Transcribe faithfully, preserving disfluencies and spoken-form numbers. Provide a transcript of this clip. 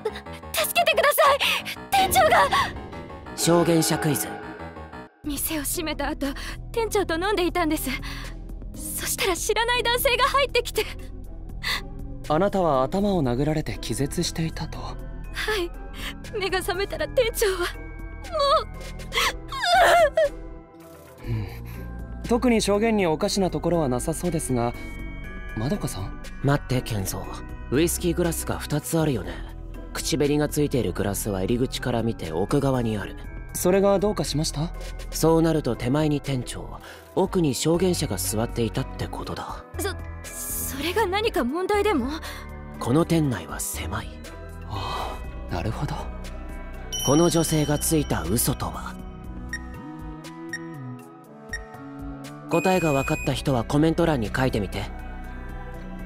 助けてください。店長が。 証言者クイズ。 店を閉めた後、店長と飲んでいたんです。そしたら知らない男性が入ってきて。 あなたは頭を殴られて気絶していたと。 はい。目が覚めたら店長はもう、うん、特に証言におかしなところはなさそうですが、まどかさん。 待ってケンゾー、ウイスキーグラスがふたつあるよね。口紅がついているグラスは入り口から見て奥側にある。 それがどうかしました？ そうなると手前に店長、奥に証言者が座っていたってことだ。 そそれが何か問題でも？ この店内は狭い。 ああ、なるほど。 この女性がついた嘘とは？答えが分かった人はコメント欄に書いてみて。